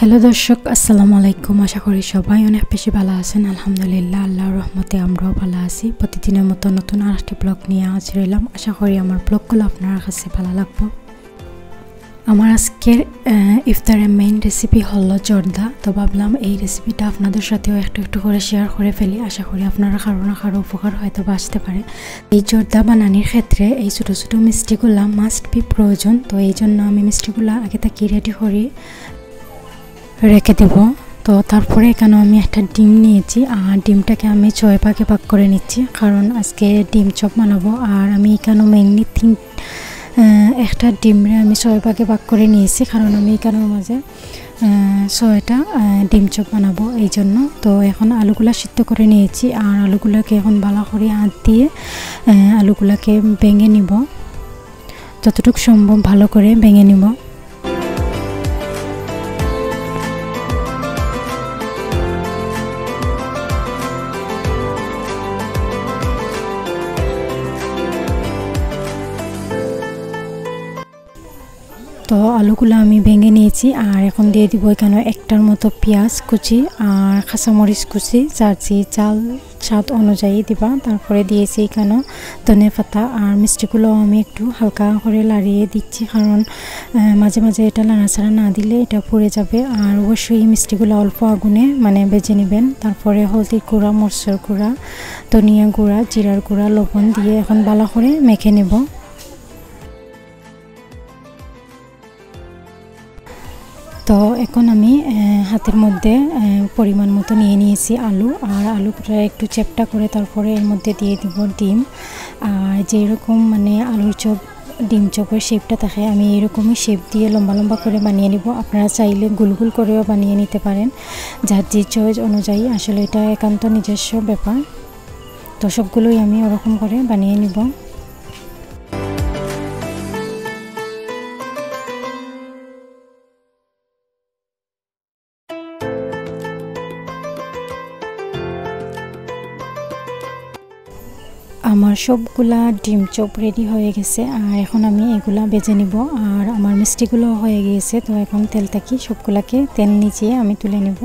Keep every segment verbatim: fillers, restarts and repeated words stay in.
Hello দর্শক, আসসালামু আলাইকুম। আশা করি সবাই অনেক বেশি ভালো আছেন। আলহামদুলিল্লাহ, আল্লাহর রহমতে আমরাও ভালো আছি। প্রতিদিনের মতো নতুন আর একটি ব্লগ নিয়ে আজ রইলাম। আশা করি আমার ব্লগগুলো আপনার কাছে ভালো লাগবে। আমার আজকের ইফতারের মেইন রেসিপি হলো জর্দা। তো ভাবলাম এই রেসিপিটা আপনাদের সাথেও একটু একটু করে শেয়ার করে ফেলি। আশা করি আপনারা কারো না কারো উপকার হয়তো আসতে পারে। এই জর্দা বানানোর ক্ষেত্রে এই ছোটো ছোটো মিষ্টিগুলা মাস্ট বি প্রয়োজন। তো এই জন্য আমি মিষ্টিগুলা আগে থেকে রেডি করে রেখে দেব। তো তারপরে এখানে আমি একটা ডিম নিয়েছি, আর ডিমটাকে আমি ছয় ভাগে ভাগ করে নিচ্ছি, কারণ আজকে ডিম চপ বানাবো। আর আমি এখানে মেইনলি তিন একটা ডিমে আমি ছয় ভাগে ভাগ করে নিয়েছি, কারণ আমি এখানের মাঝে ছয়টা ডিম চপ বানাবো এই জন্য। তো এখন আলুগুলা সিদ্ধ করে নিয়েছি, আর আলুগুলোকে এখন ভালো করে হাত দিয়ে আলুগুলোকে ভেঙে নিব, যতটুকু সম্ভব ভালো করে ভেঙে নিব। তো আলুগুলো আমি ভেঙে নিয়েছি, আর এখন দিয়ে দিব এখানে একটার মতো পেঁয়াজ কুচি আর কাঁচামরিচ কুচি, যার যে চাল স্বাদ অনুযায়ী দিবা। তারপরে দিয়েছি এখানে ধনে পাতা, আর মিষ্টিগুলো আমি একটু হালকা করে লাড়িয়ে দিচ্ছি, কারণ মাঝে মাঝে এটা নাড়াচাড়া না দিলে এটা পুড়ে যাবে। আর অবশ্যই এই মিষ্টিগুলো অল্প আগুনে মানে বেজে নেবেন। তারপরে হলদি গুঁড়া, মরচের গুঁড়া, ধনিয়া গুঁড়া, জিরার গুঁড়া, লবণ দিয়ে এখন ভালো করে মেখে নেব। তো এখন আমি হাতের মধ্যে পরিমাণ মতো নিয়ে নিয়েছি আলু, আর আলুটা একটু চ্যাপটা করে তারপরে এর মধ্যে দিয়ে দিব ডিম। আর যেরকম মানে আলুর চপ ডিম চপের শেপটা থাকে, আমি এরকমই শেপ দিয়ে লম্বা লম্বা করে বানিয়ে নিব। আপনারা চাইলে গোল গোল করেও বানিয়ে নিতে পারেন, যার যে চয়েস অনুযায়ী। আসলে এটা একান্ত নিজস্ব ব্যাপার। তো সবগুলোই আমি ওরকম করে বানিয়ে নিব। আমার সবগুলা ডিম চপ রেডি হয়ে গেছে, আর এখন আমি এগুলা বেজে নিব। আর আমার মিষ্টিগুলো হয়ে গিয়েছে, তো এখন তেল থেকে সবগুলাকে তেল নিচে আমি তুলে নেব।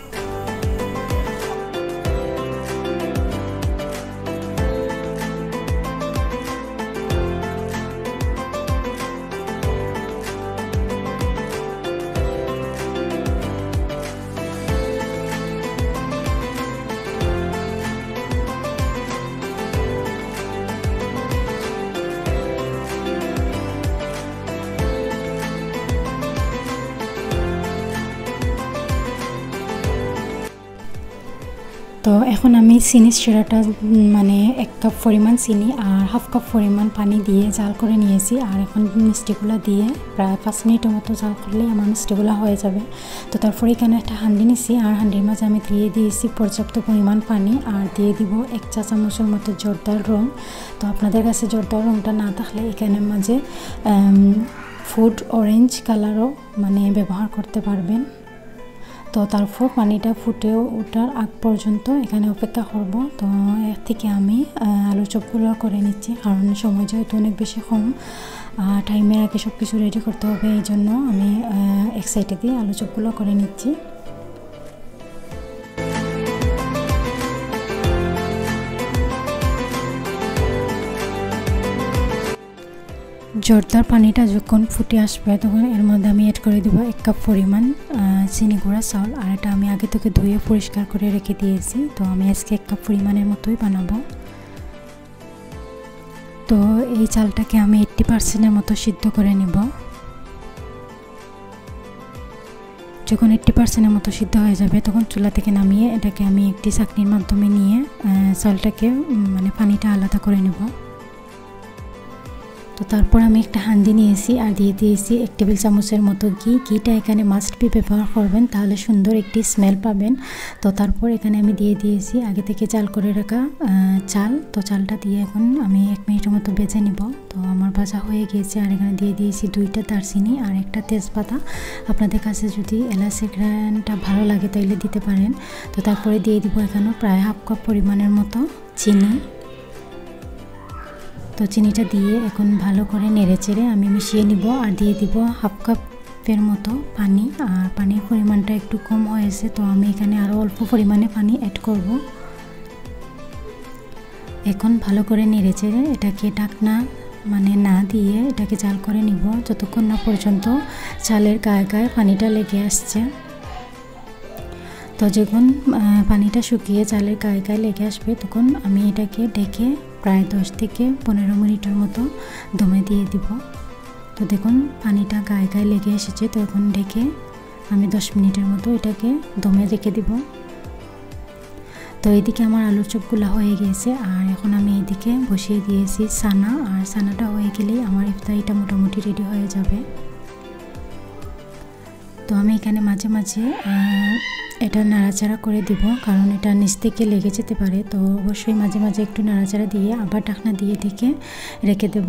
তো এখন আমি চিনি শিরাটা মানে এক কাপ পরিমাণ চিনি আর হাফ কাপ পরিমাণ পানি দিয়ে জাল করে নিয়েছি। আর এখন মিষ্টিগুলো দিয়ে প্রায় পাঁচ মিনিটের মতো জাল করলেই আমার মিষ্টিগুলো হয়ে যাবে। তো তারপরে এখানে একটা হাঁড়ি নিয়েছি, আর হাঁড়ির মাঝে আমি দিয়ে দিয়েছি পর্যাপ্ত পরিমাণ পানি, আর দিয়ে দিব এক চা চামচের মতো জর্দার রং। তো আপনাদের কাছে জর্দার রংটা না থাকলে এখানের মাঝে ফুড অরেঞ্জ কালারও মানে ব্যবহার করতে পারবেন। তো তারপর পানিটা ফুটে ওঠার আগ পর্যন্ত এখানে অপেক্ষা করব। তো এর থেকে আমি আলু চপগুলো করে নিচ্ছি, কারণ সময় যেহেতু অনেক বেশি কম, টাইমের আগে সব কিছু রেডি করতে হবে, এই জন্য আমি এক সাইডে দিয়ে আলু চপগুলো করে নিচ্ছি। জর্দার পানিটা যখন ফুটে আসবে তখন এর মধ্যে আমি অ্যাড করে দেবো এক কাপ পরিমাণ চিনি গুঁড়া চাউল, আর এটা আমি আগে থেকে ধুয়ে পরিষ্কার করে রেখে দিয়েছি। তো আমি আজকে এক কাপ পরিমাণের মতোই বানাবো। তো এই চালটাকে আমি এইট্টি পার্সেন্টের মতো সিদ্ধ করে নেব। যখন এইট্টি পার্সেন্টের মতো সিদ্ধ হয়ে যাবে তখন চুলা থেকে নামিয়ে এটাকে আমি একটি ছাঁকনির মাধ্যমে নিয়ে চালটাকে মানে পানিটা আলাদা করে নেব। তো তারপর আমি একটা হাঁড়ি নিয়েছি, আর দিয়ে দিয়েছি এক টেবিল চামচের মতো ঘি। ঘিটা এখানে মাস্ট বি ব্যবহার করবেন, তাহলে সুন্দর একটি স্মেল পাবেন। তো তারপর এখানে আমি দিয়ে দিয়েছি আগে থেকে চাল করে রাখা চাল। তো চালটা দিয়ে এখন আমি এক মিনিটের মতো বেজে নিব। তো আমার ভাজা হয়ে গিয়েছে, আর এখানে দিয়ে দিয়েছি দুইটা দারচিনি আর একটা তেজপাতা। আপনাদের কাছে যদি এলাচের ঘ্রাণটা ভালো লাগে তাইলে দিতে পারেন। তো তারপরে দিয়ে দিব এখানে প্রায় হাফ কাপ পরিমাণের মতো চিনি। তো চিনিটা দিয়ে এখন ভালো করে নেড়েচেড়ে আমি মিশিয়ে নিব, আর দিয়ে দিব হাফ কাপ কাপের মতো পানি, আর পানির পরিমাণটা একটু কম হয়েছে, তো আমি এখানে আরও অল্প পরিমাণে পানি অ্যাড করব। এখন ভালো করে নেড়েচেড়ে এটাকে ঢাকনা মানে না দিয়ে এটাকে জাল করে নিব যতক্ষণ না পর্যন্ত চালের গায়ে গায়ে পানিটা লেগে আসছে। তো যখন পানিটা শুকিয়ে চালের গায়ে গায়ে লেগে আসবে তখন আমি এটাকে ঢেকে প্রায় দশ থেকে পনেরো মিনিটের মতো দমে দিয়ে দিব। তো দেখুন পানিটা গায়ে গায়ে লেগে এসেছে, তো এখন ঢেকে আমি দশ মিনিটের মতো এটাকে দমে রেখে দিব। তো এইদিকে আমার আলুর চপগুলো হয়ে গিয়েছে, আর এখন আমি এইদিকে বসিয়ে দিয়েছি সানা, আর সানাটা হয়ে গেলেই আমার ইফতারিটা মোটামুটি রেডি হয়ে যাবে। তো আমি এখানে মাঝে মাঝে এটা নাড়াচাড়া করে দিব, কারণ এটা নিচ থেকে লেগে যেতে পারে। তো অবশ্যই মাঝে মাঝে একটু নাড়াচাড়া দিয়ে আবার ঢাকনা দিয়ে ঢেকে রেখে দেব।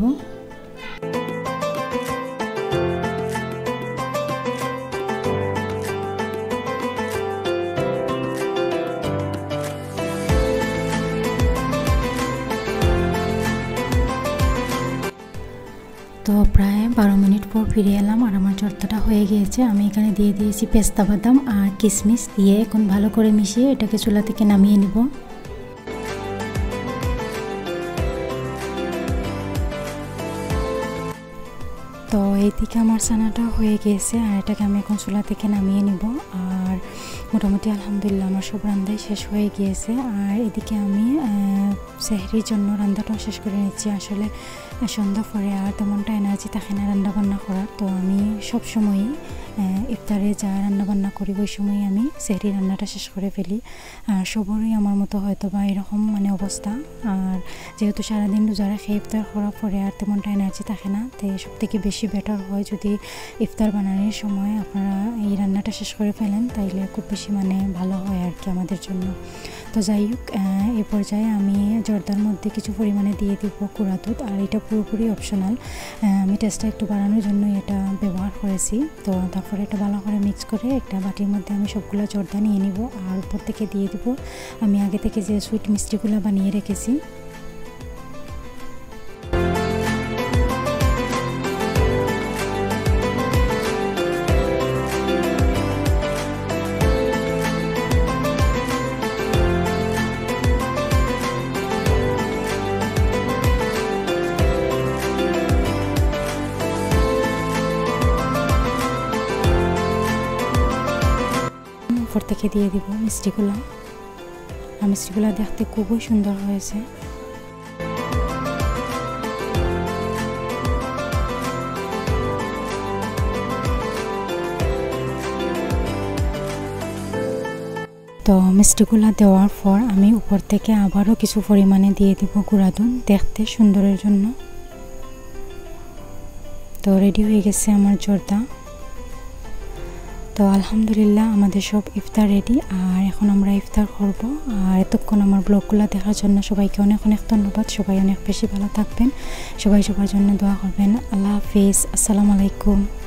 তো প্রায় বারো মিনিট পর ফিরে এলাম, আর আমার চর্তাটা হয়ে গিয়েছে। আমি এখানে দিয়ে দিয়েছি পেস্তা বাদাম আর কিশমিশ দিয়ে এখন ভালো করে মিশিয়ে এটাকে চুলা থেকে নামিয়ে নিব। তো এইদিকে আমার ছানাটা হয়ে গিয়েছে, আর এটাকে আমি এখন চুলা থেকে নামিয়ে নিব। আর মোটামুটি আলহামদুলিল্লাহ আমার সব রান্নাই শেষ হয়ে গিয়েছে। আর এদিকে আমি সেহরির জন্য রান্নাটাও শেষ করে নিচ্ছি। আসলে সন্ধ্যা পরে আর তেমনটা এনার্জি থাকে না রান্নাবান্না করার, তো আমি সবসময়ই ইফতারে যা রান্নাবান্না করি ওই সময়ই আমি সেহরি রান্নাটা শেষ করে ফেলি। আর সবরই আমার মতো হয়তো বা এরকম মানে অবস্থা। আর যেহেতু সারাদিন রোজা রেখে ইফতার করার পরে আর তেমনটা এনার্জি থাকে না, তো সব থেকে বেশি বেটার হয় যদি ইফতার বানানোর সময় আপনারা এই রান্নাটা শেষ করে ফেলেন, তাইলে খুব বেশি মানে ভালো হয় আর কি আমাদের জন্য। তো যাই হোক, এই পর্যায়ে আমি জর্দার মধ্যে কিছু পরিমাণে দিয়ে দিব গুঁড়া দুধ, আর এটা পুরোপুরি অপশনাল। আমি টেস্টটা একটু বাড়ানোর জন্য এটা ব্যবহার করেছি। তো তারপরে এটা ভালো করে মিক্স করে একটা বাটির মধ্যে আমি সবগুলো জর্দা নিয়ে নিব, আর উপর থেকে দিয়ে দিব আমি আগে থেকে যে সুইট মিষ্টিগুলো বানিয়ে রেখেছি। উপর থেকে দিয়ে দিব মিষ্টিগুলো, আর মিষ্টিগুলো দেখতে খুবই সুন্দর হয়েছে। তো মিষ্টিগুলো দেওয়ার পর আমি উপর থেকে আবারও কিছু পরিমাণে দিয়ে দিব গুঁড়া দুধ দেখতে সুন্দরের জন্য। তো রেডি হয়ে গেছে আমার জর্দা। তো আলহামদুলিল্লাহ আমাদের সব ইফতার রেডি, আর এখন আমরা ইফতার করব। আর এতক্ষণ আমার ব্লগগুলো দেখার জন্য সবাইকে অনেক অনেক ধন্যবাদ। সবাই অনেক বেশি ভালো থাকবেন, সবাই সবার জন্য দোয়া করবেন। আল্লাহ হাফিজ, আসসালামু আলাইকুম।